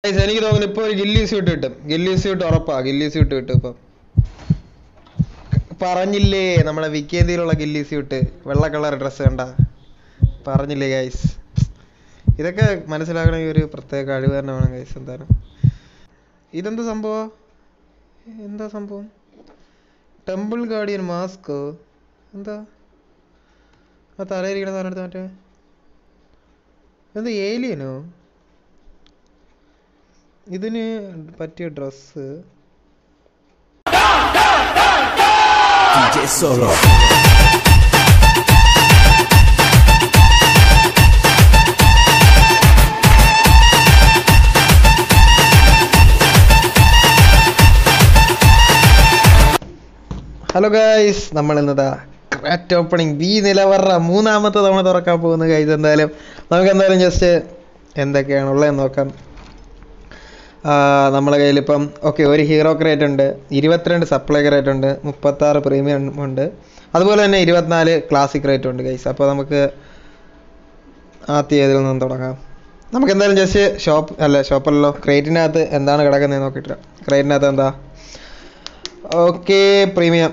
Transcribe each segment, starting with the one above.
എനിക്ക് തോന്നുന്നു ഇപ്പൊ ഒരു ഗില്ലി സ്യൂട്ട് കിട്ടും. ഗില്ലി സ്യൂട്ട് ഉറപ്പാ. ഗില്ലി സ്യൂട്ട് കിട്ടും ഇപ്പൊ. പറഞ്ഞില്ലേ നമ്മളെ വിക്കേന്തിയിലുള്ള ഗില്ലി സ്യൂട്ട്, വെള്ള കളർ ഡ്രസ്സ് കണ്ട പറഞ്ഞില്ലേ ഗൈസ്. ഇതൊക്കെ മനസ്സിലാക്കണമെങ്കിൽ ഒരു പ്രത്യേക കഴിവ് തന്നെ വേണം ഗൈസ്. എന്താണ് ഇതെന്താ സംഭവം? എന്താ സംഭവം? ടെമ്പിൾ ഗാർഡിയൻ മാസ്ക് എന്താ? ആ തലയിരിക്കണ സാധനം എടുത്ത് മറ്റേ എന്താ ഏലിയനോ? ഇതിന് പറ്റിയ ഡ്രസ്സ് solo. ഹലോ ഗൈസ്, നമ്മൾ ഇന്നതാ ക്രാറ്റ് ഓപ്പണിംഗ് ബി നിലവറ മൂന്നാമത്തെ തവണ തുറക്കാൻ പോകുന്ന ഗൈസ്. എന്തായാലും നമുക്ക് എന്തായാലും ജസ്റ്റ് എന്തൊക്കെയാണ് ഉള്ളതെന്ന് നോക്കാം. നമ്മളെ കയ്യിലിപ്പം ഓക്കെ ഒരു ഹീറോ ക്രേറ്റ് ഉണ്ട്, 22 സപ്ലൈ ക്രേറ്റ് ഉണ്ട്, 36 പ്രീമിയം ഉണ്ട്, അതുപോലെ തന്നെ 24 ക്ലാസിക് റേറ്റ് ഉണ്ട് ഗൈസ്. അപ്പോൾ നമുക്ക് ആദ്യം ഏതിൽ നിന്നും തുടങ്ങാം. നമുക്ക് എന്തായാലും ജസ്റ്റ് ഷോപ്പല്ലോ ക്രേറ്റിനകത്ത് എന്താണ് കിടക്കുന്നത് നോക്കിയിട്ട്. ക്രേറ്റിനകത്ത് എന്താ? Okay premium.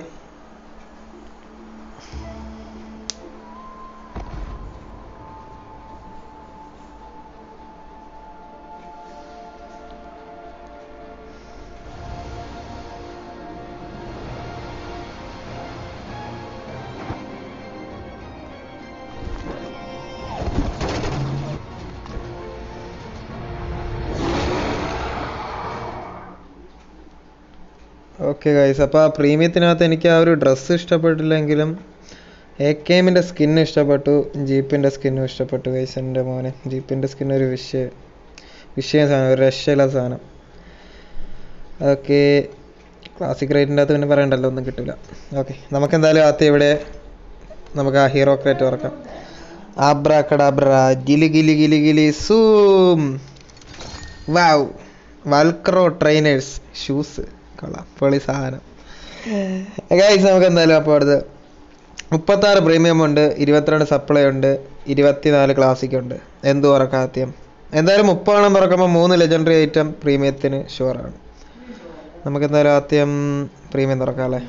ഓക്കെ ഗൈസ്, അപ്പോൾ ആ പ്രീമിയത്തിനകത്ത് എനിക്ക് ആ ഒരു ഡ്രസ്സ് ഇഷ്ടപ്പെട്ടില്ലെങ്കിലും AKMൻ്റെ സ്കിന്ന് ഇഷ്ടപ്പെട്ടു, ജീപ്പിൻ്റെ സ്കിന്നും ഇഷ്ടപ്പെട്ടു ഗൈസ്. എൻ്റെ മോനെ ജീപ്പിൻ്റെ സ്കിൻ ഒരു വിഷയം സാധനം, ഒരു രക്ഷയില്ലാത്ത സാധനം. ഓക്കെ ക്ലാസിക് റേറ്റിൻ്റെ അകത്ത് പിന്നെ പറയണ്ടല്ലോ, ഒന്നും കിട്ടില്ല. ഓക്കെ നമുക്കെന്തായാലും ആദ്യം ഇവിടെ നമുക്ക് ആ ഹീറോ ക്രേറ്റ് തുറക്കാം. ആബ്രാക്കഡാബ്ര ഗിലി ഗിലി ഗിലി ഗിലി zoom. Wow, velcro trainers shoes, കൊള്ളാം, പൊളി സാധനം ഗൈസ്. നമുക്ക് എന്തായാലും അപ്പോൾ അടുത്ത് 36 പ്രീമിയം ഉണ്ട്, 22 സപ്ലൈ ഉണ്ട്, 24 ക്ലാസിക് ഉണ്ട്. എന്ത് തുറക്കാം ആദ്യം? എന്തായാലും 30 തുറക്കുമ്പോൾ 3 ലെജൻഡറി ഐറ്റം പ്രീമിയത്തിന് ഷുവറാണ്. നമുക്ക് എന്തായാലും ആദ്യം പ്രീമിയം തുറക്കാം അല്ലേ.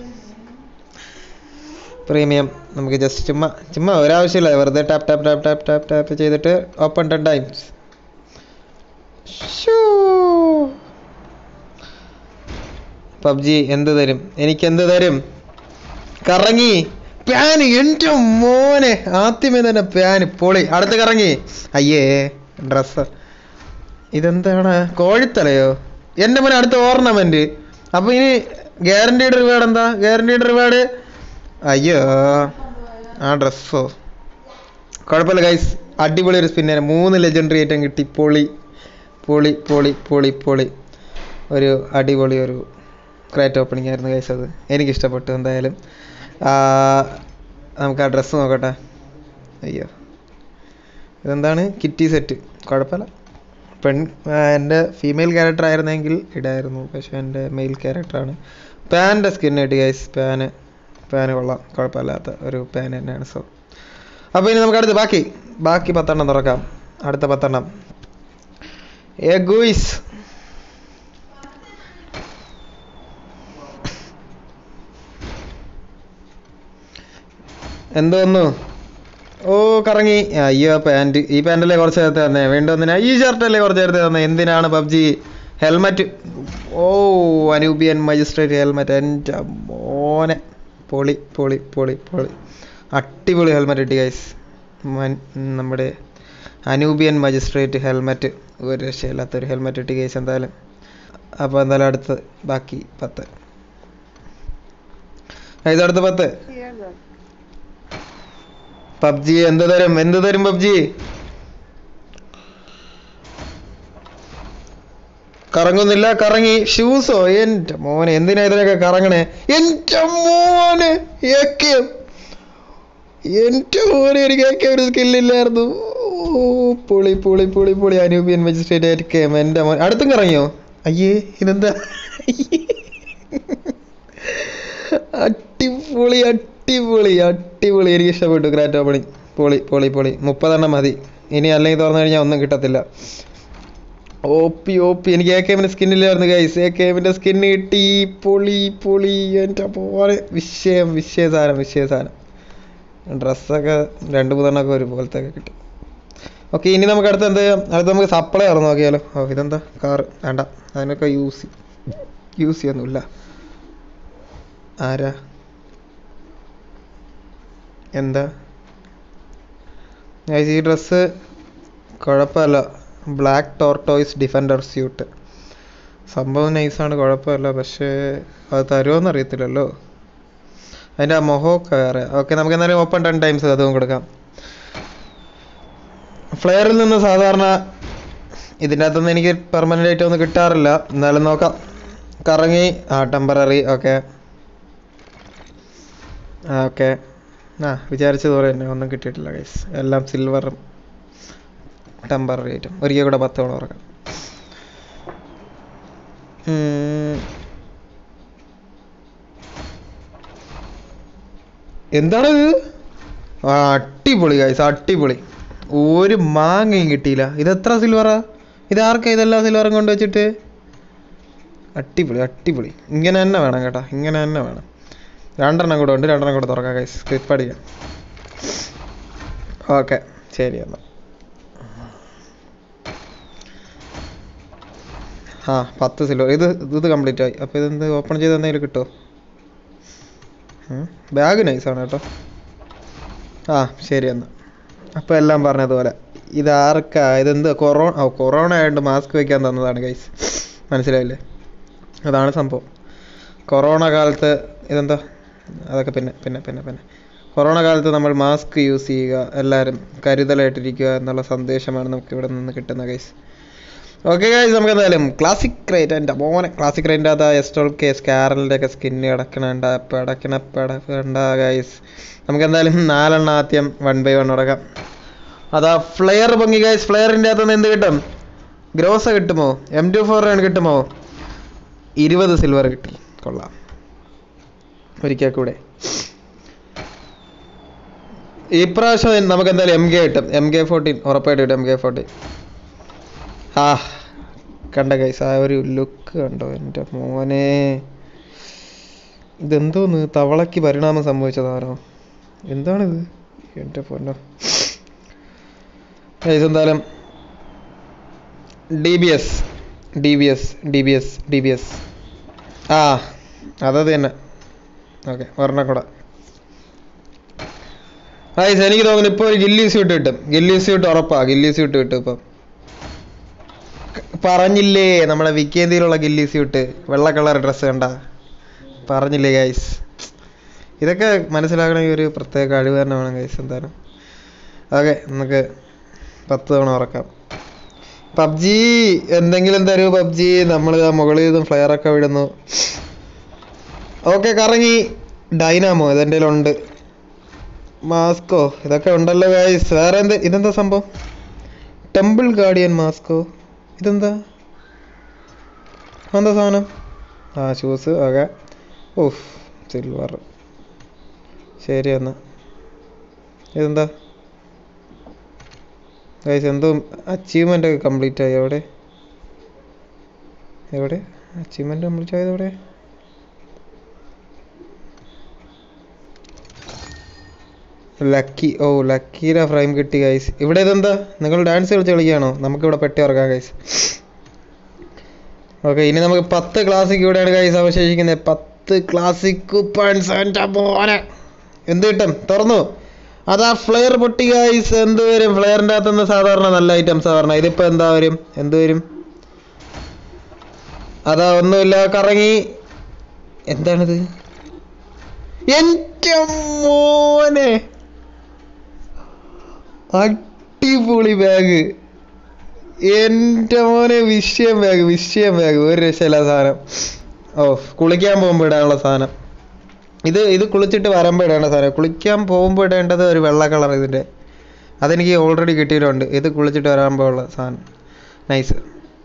പ്രീമിയം നമുക്ക് ജസ്റ്റ് ചുമ്മാ ഒരാവശ്യമില്ല, വെറുതെ tap tap tap tap tap tap ചെയ്തിട്ട് ഓപ്പൺ 10 ടൈംസ്. പബ്ജി എന്ത് തരും? എനിക്കെന്ത് തരും? കറങ്ങി പ്യാന്, എൻ്റെ മോനെ ആദ്യമേ തന്നെ പ്യാന് പൊളി. അടുത്ത് കറങ്ങി. അയ്യേ ഡ്രസ്സ്, ഇതെന്താണ്? കോഴിത്തലയോ? എൻ്റെ മോനെ അടുത്ത ഓർണമെന്റ്. അപ്പോൾ ഇനി ഗ്യാരണ്ടീഡ് റിവാർഡ് എന്താ? ഗ്യാരണ്ടീഡ് റിവാർഡ് അയ്യോ ആ ഡ്രസ്സോ, കുഴപ്പമില്ല ഗൈസ്, അടിപൊളി ഒരു സ്പിന്നർ. 3 ലെജൻഡറി ഐറ്റം കിട്ടി. പൊളി പൊളി പൊളി പൊളി പൊളി. ഒരു അടിപൊളി ഒരു ക്രേറ്റ് ഓപ്പണിംഗ് ആയിരുന്നു ഗൈസ്, അത് എനിക്കിഷ്ടപ്പെട്ടു. എന്തായാലും നമുക്ക് ആ ഡ്രസ്സ് നോക്കട്ടെ. അയ്യോ ഇതെന്താണ്? കിറ്റി സെറ്റ്, കുഴപ്പമില്ല. എൻ്റെ ഫീമെയിൽ ക്യാരക്ടർ ആയിരുന്നെങ്കിൽ ഇടായിരുന്നു, പക്ഷേ എൻ്റെ മെയിൽ ക്യാരക്ടറാണ്. പാൻ്റെ സ്കിൻ കിട്ടി ഗൈസ്. പാന് കൊള്ളാം, കുഴപ്പമില്ലാത്ത ഒരു പാൻ തന്നെയാണ്. സോ അപ്പോൾ ഇനി നമുക്ക് അടുത്ത് ബാക്കി 10 തുറക്കാം. അടുത്ത 10 ഗൂയിസ്. എന്തോന്നു? ഓ കറങ്ങി. അയ്യോ പാൻറ്, ഈ പാൻറ്റല്ലേ കുറച്ച് നേരത്തെ തന്നെ വേണ്ടൊന്നിനാ? ഈ ഷർട്ടല്ലേ കുറച്ച് നേരത്തെ തന്നെ? എന്തിനാണ് പബ്ജി? ഹെൽമെറ്റ്, ഓ അനൂബിയൻ മജിസ്ട്രേറ്റ് ഹെൽമെറ്റ്, എൻ്റെ മോനെ പൊളി പൊളി പൊളി പൊളി. അടിപൊളി ഹെൽമെറ്റ് കിട്ടി ഗൈസ്, നമ്മുടെ അനൂബിയൻ മജിസ്ട്രേറ്റ് ഹെൽമെറ്റ്. ഒരു രക്ഷയില്ലാത്തൊരു ഹെൽമെറ്റ് കിട്ടി ഗൈസ് എന്തായാലും. അപ്പോൾ എന്തായാലും അടുത്ത് ബാക്കി 10 ഗൈസ്. അടുത്ത 10 പബ്ജി എന്ത് തരും പബ്ജി? കറങ്ങുന്നില്ല, കറങ്ങി. ഷൂസോ? എൻ്റെ മോനെ എന്തിനാ ഇതിനൊക്കെ കറങ്ങണേ? എൻ്റെ മോനെ എൻ്റെ മോനെ എനിക്ക് ഒരു സ്കില്ലില്ലായിരുന്നു. ഓ പൊളി പൊളി പൊളി പൊളി. Anubian magistrate AKM. എൻ്റെ മോൻ അടുത്തും കറങ്ങിയോ? അയ്യേ ഇതെന്താ? അടിപൊളി അടിപൊളി അടിപൊളി. എനിക്ക് ഇഷ്ടപ്പെട്ടു ക്രാറ്റ് ഓപ്പണിംഗ്. പൊളി പൊളി പൊളി. 30 മതി ഇനി, അല്ലെങ്കിൽ തുറന്നു കഴിഞ്ഞാൽ ഒന്നും കിട്ടത്തില്ല. OP എനിക്ക് AKMന്റെ സ്കിന്നില്ലായിരുന്നു ഗൈസ്. AKMന്റെ സ്കിന്ന് കിട്ടി. പൊളി എൻ്റെ പോലെ വിഷയ സാധനം. ഡ്രസ്സൊക്കെ 2-3 ഒരുപോലത്തെ ഒക്കെ കിട്ടി. ഓക്കെ, ഇനി നമുക്ക് അടുത്ത് നമുക്ക് സപ്ലൈ ആണോ നോക്കിയാലോ. ഇതെന്താ കാറ്? വേണ്ട, അതിനൊക്കെ യൂസ് ചെയ്യൊന്നുമില്ല. ആരാ? എന്താ ഈ ഡ്രസ്സ്? കുഴപ്പമില്ല. Black tortoise defender suit. സംഭവം നൈസാണ്, കുഴപ്പമില്ല. പക്ഷേ അത് തരുമോയെന്ന് അറിയത്തില്ലല്ലോ. അതിൻ്റെ ആ മുഖമൊക്കെ വേറെ. ഓക്കെ, നമുക്ക് എന്തായാലും ഓപ്പൺ 10 ടൈംസ് അതും കൊടുക്കാം. ഫ്ലെയറിൽ നിന്ന് സാധാരണ ഇതിൻ്റെ അകത്തുനിന്ന് എനിക്ക് പെർമനൻ്റ് ആയിട്ട് ഒന്നും കിട്ടാറില്ല. എന്നാലും നോക്കാം. കറങ്ങി. ടെമ്പററി. ഓക്കെ. വിചാരിച്ചതുപോലെ തന്നെ ഒന്നും കിട്ടിയിട്ടില്ല ഗൈസ്. എല്ലാം സിൽവറും ടെമ്പററി ആയിട്ടും. ഒരിക്കൽ കൂടെ 10 തവണ ഉറക്കാം. എന്താണിത്? അടിപൊളി ഗൈസ്, അടിപൊളി. ഒരു മാങ്ങയും കിട്ടിയില്ല. ഇതെത്ര സിൽവറാ? ഇതാർക്കാ ഇതെല്ലാം സിൽവറും കൊണ്ട് വെച്ചിട്ട്? അടിപൊളി. ഇങ്ങനെ തന്നെ വേണം കേട്ടോ, ഇങ്ങനെ തന്നെ വേണം. 2 കൂടെ ഉണ്ട്. 2 കൂടെ തുറക്കാം ഗൈസ്. ക്ലിപ്പ് അടിക്കാം. ഓക്കെ, ശരി എന്നാൽ. 10 സിൽവർ. ഇത് കംപ്ലീറ്റ് ആയി. അപ്പോൾ ഇതെന്ത് ഓപ്പൺ ചെയ്ത് എന്തെങ്കിലും കിട്ടുമോ? ബാഗ് നൈസാണ് കേട്ടോ. ശരി എന്നാൽ. അപ്പോൾ എല്ലാം പറഞ്ഞതുപോലെ. ഇതാർക്കാ? ഇതെന്ത് കൊറോണ ആയതുകൊണ്ട് മാസ്ക് വയ്ക്കാൻ തന്നതാണ് ഗൈസ്. മനസ്സിലായില്ലേ? അതാണ് സംഭവം. കൊറോണ കാലത്ത് ഇതെന്താ? അതൊക്കെ പിന്നെ കൊറോണ കാലത്ത് നമ്മൾ മാസ്ക് യൂസ് ചെയ്യുക, എല്ലാവരും കരുതലായിട്ടിരിക്കുക എന്നുള്ള സന്ദേശമാണ് നമുക്ക് ഇവിടെ നിന്ന് കിട്ടുന്ന ഗൈസ്. ഓക്കെ ഗൈസ്, നമുക്ക് എന്തായാലും ക്ലാസിക് റേറ്റ്. എൻ്റെ മോനെ ക്ലാസിക് റേറ്റിൻ്റെ അകത്ത് STOLK സ്കാരലിൻ്റെ ഒക്കെ സ്കിന്ന് കിടക്കണ ഗൈസ്. നമുക്ക് എന്തായാലും 4 ആദ്യം 1 by 1 തുടങ്ങാം. അതാ ഫ്ലെയർ പൊങ്ങി ഗൈസ്. ഫ്ലെയറിൻ്റെ അകത്തുനിന്ന് എന്ത് കിട്ടും? ഗ്രോസ കിട്ടുമോ? M24 കിട്ടുമോ? 20 സിൽവർ കിട്ടി. കൊള്ളാം. ഒരിക്കൽ കൂടെ ഈ പ്രാവശ്യം നമുക്ക് എന്തായാലും MK കിട്ടും. MK14 ഉറപ്പായിട്ട് കിട്ടും. MK14 കണ്ട ഗൈസ്, ആ ഒരു ലുക്ക് കണ്ടോ എൻ്റെ മോനെ? ഇതെന്തോന്ന്? തവളയ്ക്ക് പരിണാമം സംഭവിച്ചതാണോ? എന്താണിത്? എൻ്റെ പൊന്നോ ഗൈസ്. എന്തായാലും DBS അതത് തന്നെ. ഓക്കെ, ഒരെണ്ണക്കൂടെ ഗൈസ്. എനിക്ക് തോന്നുന്നു ഇപ്പോൾ ഒരു ഗില്ലി സ്യൂട്ട് കിട്ടും. ഗില്ലി സ്യൂട്ട് ഉറപ്പാ. ഗില്ലി സ്യൂട്ട് കിട്ടും. ഇപ്പം പറഞ്ഞില്ലേ, നമ്മളെ വിക്കേന്തിയിലുള്ള ഗില്ലി സ്യൂട്ട്, വെള്ള കളർ ഡ്രസ്സ് കണ്ട. പറഞ്ഞില്ലേ ഗൈസ്? ഇതൊക്കെ മനസ്സിലാക്കണമെങ്കിൽ ഒരു പ്രത്യേക കഴിവ് തന്നെ വേണം ഗൈസ്. എന്തായാലും ഓക്കെ, നമുക്ക് 10 തവണ ഉറക്കാം. പബ്ജി എന്തെങ്കിലും തരൂ പബ്ജി. നമ്മൾ മുകളിൽ നിന്നും ഫ്ലെയറൊക്കെ വിടുന്നു. ഓക്കെ, കറങ്ങി. ഡൈനാമോ ഇതെൻ്റെ ഉണ്ട്. മാസ്കോ ഇതൊക്കെ ഉണ്ടല്ലോ ഗൈസ്. വേറെ ഇതെന്താ സംഭവം? ടെമ്പിൾ ഗാർഡിയൻ മാസ്കോ. ഇതെന്താ സാധനം? ഷൂസ്. ഓക്കെ. സിൽവർ. ശരി എന്നാ. ഇതെന്താ ഗൈസ്? എന്തോ അച്ചീവ്മെൻ്റ് ഒക്കെ കംപ്ലീറ്റ് ആയി. എവിടെ അച്ചീവ്മെൻ്റ് കംപ്ലീറ്റ് ആയത്? എവിടെ? ലക്കീര ഫ്രെയിം കിട്ടി ഗൈസ്. ഇവിടെ ഇതെന്താ? നിങ്ങൾ ഡാൻസ് കളിക്കുകയാണോ? നമുക്കിവിടെ പെട്ടി ഉറക്കാം ഗൈസ്. ഓക്കെ, ഇനി നമുക്ക് 10 ക്ലാസിക് ഇവിടെയാണ് ഗൈസ് അവശേഷിക്കുന്നത്. 10 ക്ലാസിക് കൂപ്പൺസ്. പോലെ എന്ത് കിട്ടും? തുറന്നു. അതാ ഫ്ലെയർ പൊട്ടി ഗൈസ്. എന്ത് വരും ഫ്ലെയറിൻ്റെ അകത്തുനിന്ന്? സാധാരണ നല്ല ഐറ്റംസ് പറഞ്ഞ. ഇതിപ്പോൾ എന്താ വരും? എന്ത് വരും? അതാ ഒന്നുമില്ല. കറങ്ങി. എന്താണിത്? എൻ്റെ മോനെ, അടിപൊളി ബാഗ്. എൻ്റെ മോനെ, വിഷയം ബാഗ്. ഒരു രക്ഷയില്ല സാധനം. കുളിക്കാൻ പോകുമ്പോൾ ഇടാനുള്ള സാധനം. ഇത് കുളിച്ചിട്ട് വരുമ്പോൾ ഇടേണ്ട സാധനം. കുളിക്കാൻ പോകുമ്പോൾ ഇടേണ്ടത് ഒരു വെള്ള കളർ ഇതിൻ്റെ. അതെനിക്ക് ഓൾറെഡി കിട്ടിയിട്ടുണ്ട്. ഇത് കുളിച്ചിട്ട് വരാമ്പോൾ ഉള്ള സാധനം. നൈസ്.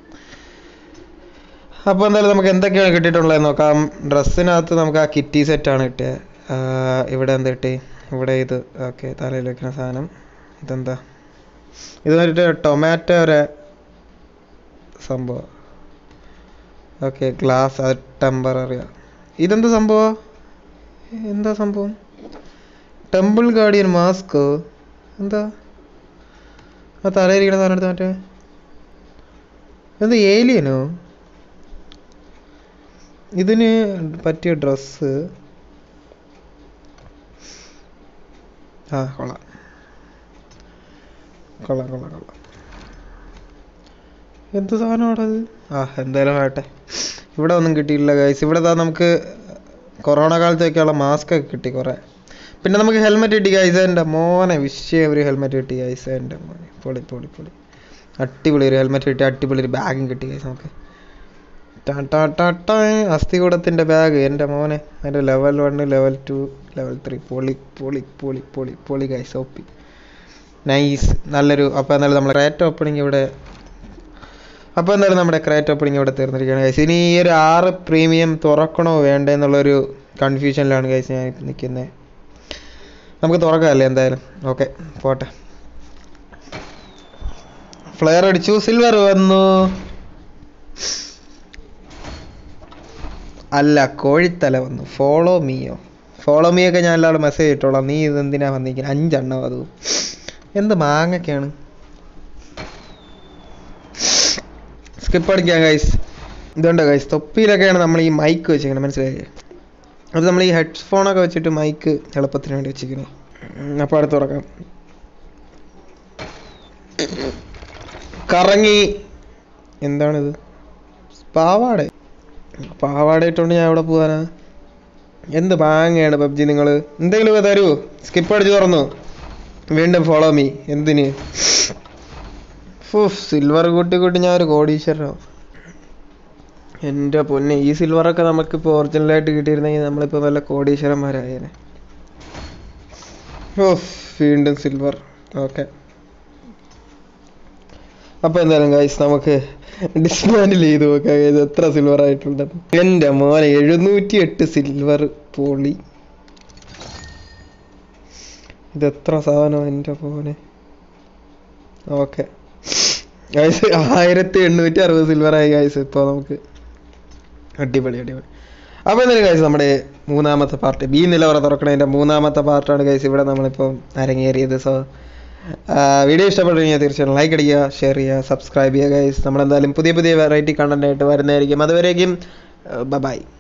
അപ്പോൾ എന്തായാലും നമുക്ക് എന്തൊക്കെയാണ് കിട്ടിയിട്ടുള്ളത് നോക്കാം. ഡ്രസ്സിനകത്ത് നമുക്ക് ആ കിറ്റി സെറ്റാണ് കിട്ടിയത്. ഇവിടെ എന്ത് കിട്ടി? ഇവിടെ ഇത്. ഓക്കെ, തലയിൽ വെക്കുന്ന സാധനം. ഇതെന്താ? ഇത് വന്നിട്ട് ടൊമാറ്റോ സംഭവം. ഓക്കെ, ഗ്ലാസ് അത് ടെമ്പററി. ഇതെന്താ സംഭവം? എന്താ സംഭവം? Temple guardian mask. എന്താ ആ തലയിരിക്കണ സാധനം എടുത്ത് മറ്റേ എന്താ ഏലിയനോ? ഇതിന് പറ്റിയ ഡ്രസ്സ്. ആ കൊള്ളാം കൊള്ളാം കൊള്ളാം കൊള്ളാം. എന്ത് സാധനമാണത്? എന്തായാലും ആട്ടെ. ഇവിടെ ഒന്നും കിട്ടിയില്ല ഗൈസ്. ഇവിടെ നമുക്ക് കൊറോണ കാലത്തൊക്കെയുള്ള മാസ്ക് ഒക്കെ കിട്ടി കുറേ. പിന്നെ നമുക്ക് ഹെൽമെറ്റ് കിട്ടി ഗൈസ്. എൻ്റെ മോനെ വിഷയം ഒരു ഹെൽമെറ്റ് കിട്ടി ഗൈസ്. എൻ്റെ മോനെ പൊളി പൊളി പൊളി. അടിപൊളി ഒരു ഹെൽമെറ്റ് കിട്ടി, അടിപൊളി ഒരു ബാഗും കിട്ടി ഗൈസ് നമുക്ക്. അസ്ഥികൂടത്തിൻ്റെ ബാഗ് എൻ്റെ മോനെ. അതിൻ്റെ ലെവൽ 1, ലെവൽ 2, ലെവൽ 3. പൊളി പൊളി പൊളി പൊളി പൊളി ഗൈസ്. OP nice. നല്ലൊരു. അപ്പോൾ എന്തായാലും നമ്മൾ ക്രേറ്റ് ഓപ്പണിങ് ഇവിടെ തീർന്നിരിക്കുകയാണ് ഗൈസ്. ഇനി ഈ ഒരു 6 പ്രീമിയം തുറക്കണോ വേണ്ടേ എന്നുള്ളൊരു കൺഫ്യൂഷനിലാണ് ഗൈസ് ഞാൻ നിൽക്കുന്നത്. നമുക്ക് തുറക്കാമല്ലേ എന്തായാലും. ഓക്കെ പോട്ടെ. ഫ്ലെയർ അടിച്ചു, സിൽവർ വന്നു. അല്ല, കോഴിത്തല വന്നു. ഫോളോ മീയോ? ഫോളോ മീ ഒക്കെ ഞാൻ എല്ലാവരും മെസ്സേജ് ഇട്ടോളാം. നീ ഇതെന്തിനാ വന്നിരിക്കുന്നത്? 5 എണ്ണം അതും. എന്ത് മാങ്ങൊക്കെയാണ്. സ്കിപ്പ് അടിക്കാം ഗൈസ്. ഇതുണ്ട് ഗൈസ്, തൊപ്പിയിലൊക്കെയാണ് നമ്മൾ ഈ മൈക്ക് വെച്ചിരിക്കുന്നത്, മനസ്സിലായി? അത് നമ്മൾ ഈ ഹെഡ്ഫോണൊക്കെ വെച്ചിട്ട് മൈക്ക് എളുപ്പത്തിന് വേണ്ടി വെച്ചിരിക്കുന്നു. അപ്പോൾ അടുത്ത് തുറക്കാം. കറങ്ങി. എന്താണിത്? പാവാട ഇട്ടുകൊണ്ട് ഞാൻ എവിടെ പോകാനാ? എന്ത് മാങ്ങയാണ് പബ്ജി നിങ്ങൾ? എന്തെങ്കിലും തരുമോ? സ്കിപ്പ് അടിച്ച് തുറന്നു. വീണ്ടും ഫോളോ മീ. എന്തിന്? സിൽവർ കൂട്ടി ഞാൻ ഒരു കോടീശ്വരനോ? എൻ്റെ പൊന്നെ, ഈ സിൽവറൊക്കെ നമുക്കിപ്പോൾ ഒറിജിനലായിട്ട് കിട്ടിയിരുന്നെങ്കിൽ നമ്മളിപ്പോൾ വല്ല കോടീശ്വരന്മാരായേനെ. വീണ്ടും സിൽവർ. ഓക്കെ, അപ്പോൾ എന്തായാലും ഗൈസ് നമുക്ക് ഡിസ്മാൻഡിൽ ചെയ്ത് നോക്കാം ഗൈസ് എത്ര സിൽവർ ആയിട്ടുണ്ടെന്ന്. എൻ്റെ മോനെ 708 സിൽവർ. പൊളി. ഇതെത്ര സാധനം എൻ്റെ മോനെ. ഓക്കെ ഗൈസ്, 1860 സിൽവറായി ഗൈസ് ഇപ്പോൾ നമുക്ക്. അടിപൊളി അടിപൊളി. അപ്പോൾ എന്തായാലും ഗൈസ് നമ്മുടെ 3ാമത്തെ പാർട്ട്, ബി നിലവറ തുറക്കണതിൻ്റെ 3ാമത്തെ പാർട്ടാണ് ഗൈസ് ഇവിടെ നമ്മളിപ്പോൾ അരങ്ങേറിയത്. സോ വീഡിയോ ഇഷ്ടപ്പെട്ടുകഴിഞ്ഞാൽ തീർച്ചയായും ലൈക്ക് അടിക്കുക, ഷെയർ ചെയ്യുക, സബ്സ്ക്രൈബ് ചെയ്യുക ഗൈസ്. നമ്മളെന്തായാലും പുതിയ വെറൈറ്റി കണ്ടന്റ് ആയിട്ട് വരുന്നതായിരിക്കും. അതുവരേക്കും ബൈ.